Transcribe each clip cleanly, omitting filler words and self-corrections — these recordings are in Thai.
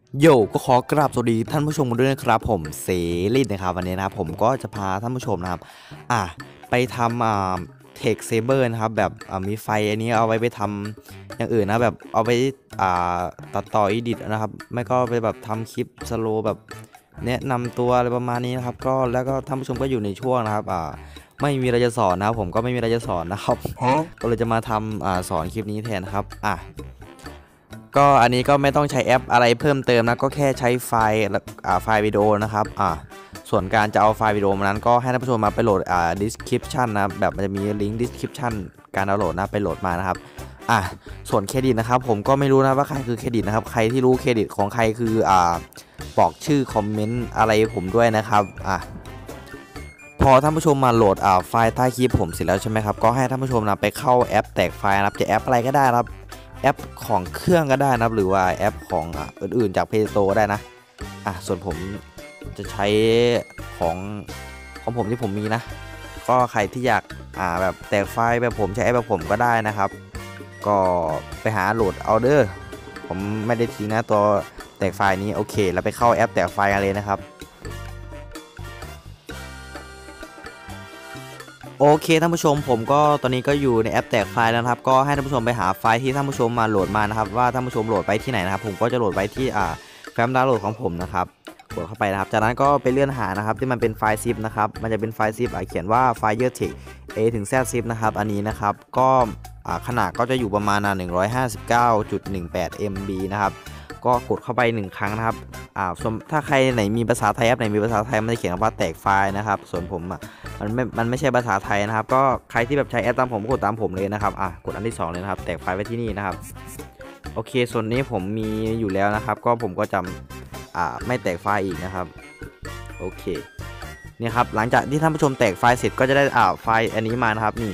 โยก็ขอกราบสวัสดีท่านผู้ชมกันด้วยนะครับผมเสรีนะครับวันนี้นะครับผมก็จะพาท่านผู้ชมนะครับไปทำเทคเซเบอร์นะครับแบบมีไฟอันนี้เอาไว้ไปทำอย่างอื่นนะแบบเอาไปตัดต่ออีดิทนะครับไม่ก็ไปแบบทำคลิปสโลแบบแนะนำตัวอะไรประมาณนี้นะครับก็แล้วก็ท่านผู้ชมก็อยู่ในช่วงนะครับไม่มีอะไรจะสอนนะครับผมก็ไม่มีอะไรจะสอนนะครับก็เลยจะมาทำสอนคลิปนี้แทนครับก็อันนี้ก็ไม่ต้องใช้แอปอะไรเพิ่มเติมนะก็แค่ใช้ไฟล์ไฟล์วิดีโอนะครับส่วนการจะเอาไฟล์วิดีโอมานั้นก็ให้ท่านผู้ชมมาไปโหลดdescription นะแบบมันจะมีลิงก์ description การดาวน์โหลดนะไปโหลดมานะครับส่วนเครดิตนะครับผมก็ไม่รู้นะว่าใครคือเครดิตนะครับใครที่รู้เครดิตของใครคือบอกชื่อคอมเมนต์อะไรผมด้วยนะครับพอท่านผู้ชมมาโหลดไฟล์ใต้คลิปผมเสร็จแล้วใช่ไหมครับก็ให้ท่านผู้ชมนะไปเข้าแอปแตกไฟล์นะครับจะแอปอะไรก็ได้ครับแอปของเครื่องก็ได้นะครับหรือว่าแอปของอื่นๆจาก Play Store ก็ได้นะส่วนผมจะใช้ของผมที่ผมมีนะก็ใครที่อยากแบบแตกไฟล์แบบผมใช้แอปแบบผมก็ได้นะครับก็ไปหาโหลดเอาเด้อผมไม่ได้ทิ้งนะตัวแตกไฟล์นี้โอเคเราไปเข้าแอปแตกไฟล์กันเลยนะครับโอเคท่านผู้ชมผมก็ตอนนี้ก็อยู่ในแอปแตกไฟล์แล้วครับก็ให้ท่านผู้ชมไปหาไฟล์ที่ท่านผู้ชมมาโหลดมานะครับว่าท่านผู้ชมโหลดไปที่ไหนนะครับผมก็จะโหลดไว้ที่แฟ้มดาวน์โหลดของผมนะครับกดเข้าไปนะครับจากนั้นก็ไปเลื่อนหานะครับที่มันเป็นไฟล์ซิปนะครับมันจะเป็นไฟล์ซิปเขียนว่าไฟล์เยอร์เทค A ถึง Z zip นะครับอันนี้นะครับก็ขนาดก็จะอยู่ประมาณ159.18 MB นะครับก็กดเข้าไป1ครั้งนะครับถ้าใครไหนมีภาษาไทยแอปไหนมีภาษาไทยมันจะเขียนว่าแตกไฟล์นะครับส่วนผมมันไม่ใช่ภาษาไทยนะครับก็ใครที่แบบใช้แอปตามผมกดตามผมเลยนะครับกดอันที่2เลยนะครับแตกไฟล์ไว้ที่นี่นะครับโอเคส่วนนี้ผมมีอยู่แล้วนะครับก็ผมก็จะไม่แตกไฟล์อีกนะครับโอเคเนี่ยครับหลังจากที่ท่านผู้ชมแตกไฟล์เสร็จก็จะได้ไฟล์อันนี้มานะครับนี่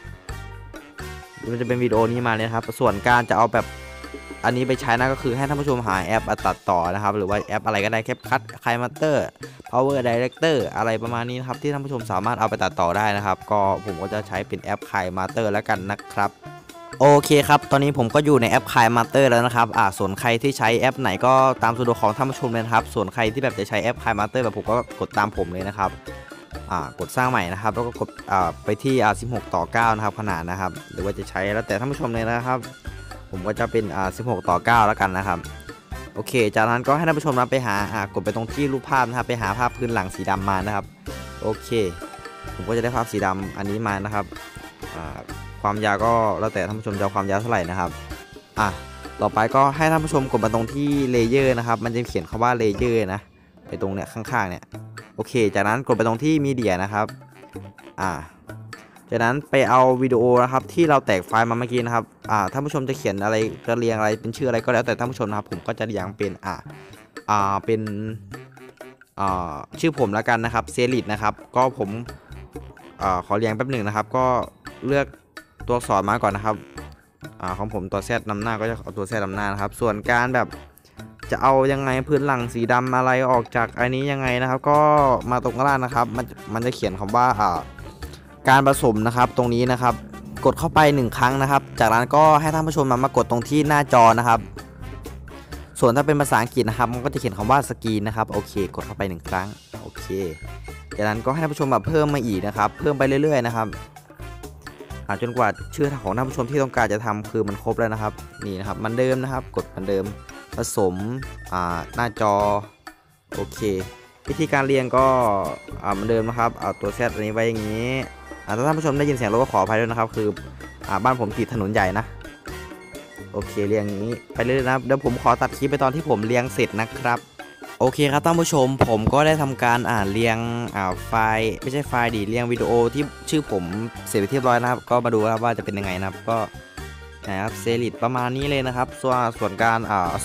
มันจะเป็นวิดีโอนี้มาเลยครับส่วนการจะเอาแบบอันนี้ไปใช้นะก็คือให้ท่านผู้ชมหาแอปตัดต่อนะครับหรือว่าแอปอะไรก็ได้แคปคัทไคมาสเตอร์ Power Director อะไรประมาณนี้นะครับที่ท่านผู้ชมสามารถเอาไปตัดต่อได้นะครับก็ผมก็จะใช้เป็นแอปไคมาสเตอร์แล้วกันนะครับโอเคครับตอนนี้ผมก็อยู่ในแอปไคมาสเตอร์แล้วนะครับส่วนใครที่ใช้แอปไหนก็ตามสะดวกของท่านผู้ชมเลยนะครับส่วนใครที่แบบจะใช้แอปไคมาสเตอร์แบบผมก็กดตามผมเลยนะครับกดสร้างใหม่นะครับแล้วก็กดไปที่16:9นะครับขนาดนะครับหรือว่าจะใช้แล้วแต่ท่านผู้ชมเลยนะครับผมก็จะเป็น16:9แล้วกันนะครับโอเคจากนั้นก็ให้ท่านผู้ชมนะไปหากดไปตรงที่รูปภาพนะครับไปหาภาพพื้นหลังสีดำมานะครับโอเคผมก็จะได้ภาพสีดำอันนี้มานะครับความยาวก็แล้วแต่ท่านผู้ชมจะเอาความยาวเท่าไหร่นะครับต่อไปก็ให้ท่านผู้ชมกดมาตรงที่เลเยอร์นะครับมันจะเขียนคำว่าเลเยอร์นะไปตรงเนี้ยข้างๆเนี่ยโอเคจากนั้นกดไปตรงที่มีเดียนะครับจากนั้นไปเอาวิดีโอนะครับที่เราแตกไฟล์มาเมื่อกี้นะครับท่านผู้ชมจะเขียนอะไรจะเรียงอะไรเป็นชื่ออะไรก็แล้วแต่ท่านผู้ชมนะครับผมก็จะเรียงเป็นเป็นชื่อผมแล้วกันนะครับเซริตนะครับก็ผมขอเรียงแป๊บหนึ่งนะครับก็เลือกตัวอักษรมาก่อนนะครับของผมตัวแซดนำหน้าก็จะเอาตัวแซดนำหน้านะครับส่วนการแบบจะเอายังไงพื้นหลังสีดำอะไรออกจากอันนี้ยังไงนะครับก็มาตรงล่างนะครับมันจะเขียนคำว่าการผสมนะครับตรงนี้นะครับกดเข้าไป1ครั้งนะครับจากนั้นก็ให้ท่านผู้ชมมากดตรงที่หน้าจอนะครับส่วนถ้าเป็นภาษาอังกฤษนะครับมันก็จะเขียนคำว่าสกรีนนะครับโอเคกดเข้าไป1ครั้งโอเคจากนั้นก็ให้ท่านผู้ชมแบบเพิ่มมาอีกนะครับเพิ่มไปเรื่อยๆนะครับจนกว่าชื่อของท่านผู้ชมที่ต้องการจะทำคือมันครบแล้วนะครับนี่นะครับมันเดิมนะครับกดมันเดิมผสมหน้าจอโอเควิธีการเรียงก็เหมือนเดิมนะครับเอาตัวแซดอันนี้ไว้อย่างนี้ถ้าท่านผู้ชมได้ยินเสียงรถก็ขออภัยด้วยนะครับคือบ้านผมติดถนนใหญ่นะโอเคเรียงอย่างนี้ไปเรื่อยๆนะครับเดี๋ยวผมขอตัดคลิปไปตอนที่ผมเรียงเสร็จนะครับโอเคครับท่านผู้ชมผมก็ได้ทำการเรียงไฟล์ไม่ใช่ไฟล์ดิเรียงวิดีโอที่ชื่อผมเสร็จไปเรียบร้อยนะครับก็มาดูครับว่าจะเป็นยังไงนะครับก็นะครับเซริตประมาณนี้เลยนะครับส่วนการ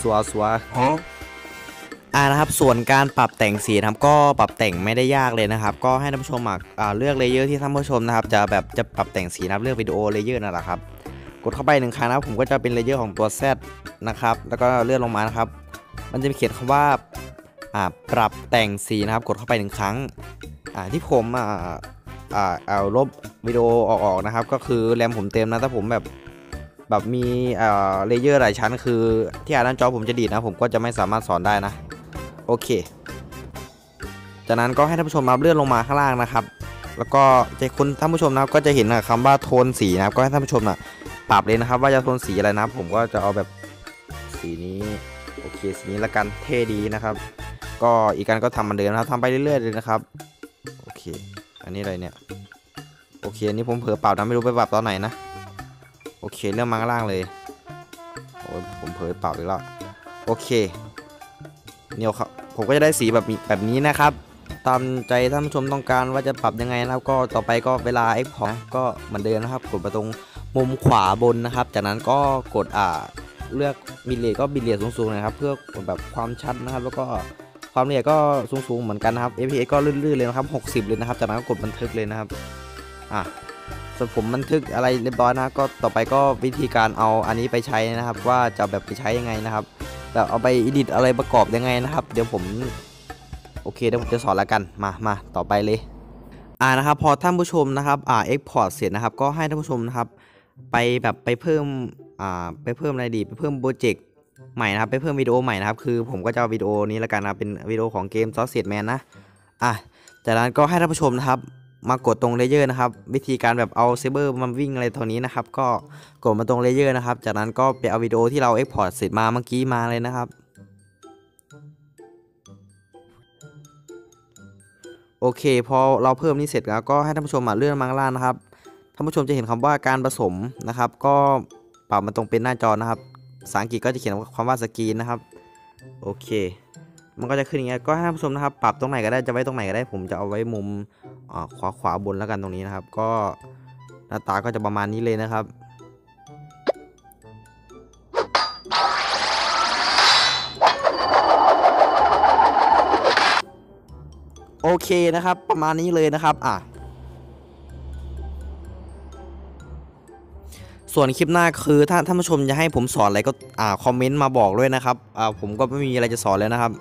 นะครับส่วนการปรับแต่งสีนะครับก็ปรับแต่งไม่ได้ยากเลยนะครับก็ให้ท่านผู้ชมเลือกเลเยอร์ที่ท่านผู้ชมนะครับจะปรับแต่งสีนะครับเลือกวิดีโอเลเยอร์นั่นแหละครับกดเข้าไป1ครั้งนะครับผมก็จะเป็นเลเยอร์ของตัว Z นะครับแล้วก็เลื่อนลงมานะครับมันจะมีเขียนคำว่าปรับแต่งสีนะครับกดเข้าไป1ครั้งที่ผมเอาลบวิดีโอออกนะครับก็คือแรมผมเต็มนะถ้าผมแบบแบบมีเลเยอร์หลายชั้นคือที่หน้าจอผมจะดีดนะผมก็จะไม่สามารถสอนได้นะโอเคจากนั้นก็ให้ท่านผู้ชมมาเลื่อนลงมาข้างล่างนะครับแล้วก็จะคุณท่านผู้ชมนะครับก็จะเห็นคำว่าโทนสีนะครับก็ให้ท่านผู้ชมปรับเลยนะครับว่าจะโทนสีอะไรนะผมก็จะเอาแบบสีนี้โอเคสีนี้ละกันเท่ดีนะครับก็อีกการก็ทำเหมือนเดิมนะครับทำไปเรื่อยๆเลยนะครับโอเคอันนี้อะไรเนี่ยโอเคอันนี้ผมเผลอปรับนะไม่รู้ไปปรับตอนไหนนะโอเคเริ่มมาข้างล่างเลยโอ้ยผมเผลอปรับอีกแล้วโอเคเนี่ยครับผมก็จะได้สีแบบนี้นะครับตามใจท่านผู้ชมต้องการว่าจะปรับยังไงนะครับก็ต่อไปก็เวลา Export ก็เหมือนเดิมนะครับกดไปตรงมุมขวาบนนะครับจากนั้นก็กดเลือกบิตเรทก็บิตเรทสูงๆนะครับเพื่อแบบความชัดนะครับแล้วก็ความละเอียดก็สูงๆเหมือนกันนะครับ FPS ก็ลื่นๆเลยนะครับ60เลยนะครับจากนั้นก็กดบันทึกเลยนะครับส่วนผมบันทึกอะไรเรียบร้อยนะก็ต่อไปก็วิธีการเอาอันนี้ไปใช้นะครับว่าจะแบบไปใช้ยังไงนะครับแบบเอาไปอิดิทอะไรประกอบยังไงนะครับเดี๋ยวผมโอเคเดี๋ยวผมจะสอนแล้วกันมาต่อไปเลยนะครับพอท่านผู้ชมนะครับexport เสร็จนะครับก็ให้ท่านผู้ชมนะครับไปเพิ่มอะไรดีไปเพิ่มโปรเจกต์ใหม่นะครับไปเพิ่มวิดีโอใหม่นะครับคือผมก็จะเอาวิดีโอนี้แล้วกันนะเป็นวิดีโอของเกม Sausage Man นะจากนั้นก็ให้ท่านผู้ชมนะครับมากดตรงเลเยอร์นะครับวิธีการแบบเอาเซเบอร์มาวิ่งอะไรตัวนี้นะครับก็กดมาตรงเลเยอร์นะครับจากนั้นก็ไปเอาวิดีโอที่เรา export เสร็จมาเมื่อกี้มาเลยนะครับโอเคพอเราเพิ่มนี้เสร็จแล้วก็ให้ท่านผู้ชมเลื่อนมาข้างล่างนะครับท่านผู้ชมจะเห็นคำว่าการผสมนะครับก็ปรับมาตรงเป็นหน้าจอนะครับภาษาอังกฤษก็จะเขียนคำว่าสกรีนนะครับโอเคมันก็จะขึ้นอย่างเงี้ยก็ให้ท่านผู้ชมนะครับปรับตรงไหนก็ได้จะไว้ตรงไหนก็ได้ผมจะเอาไว้มุมขวาบนแล้วกันตรงนี้นะครับก็หน้าตาก็จะประมาณนี้เลยนะครับโอเคนะครับประมาณนี้เลยนะครับส่วนคลิปหน้าคือถ้าท่านผู้ชมจะให้ผมสอนอะไรก็คอมเมนต์มาบอกด้วยนะครับผมก็ไม่มีอะไรจะสอนแล้วนะครับ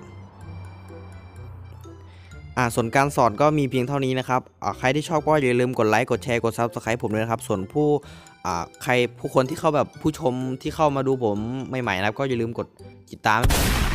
ส่วนการสอนก็มีเพียงเท่านี้นะครับใครที่ชอบก็อย่าลืมกดไลค์กดแชร์กด Subscribe ผมด้วยนะครับส่วนผู้คนที่เข้าแบบผู้ชมที่เข้ามาดูผมใหม่ๆนะครับก็อย่าลืมกดติดตาม